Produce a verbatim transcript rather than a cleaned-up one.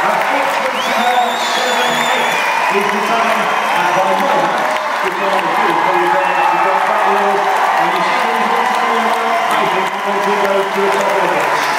eight twenty-one seventy-eight is the time, and by moment, it's on the field. So you're going to go back wheels, and you see these ones coming along, I think I'm going to go to the top of the box.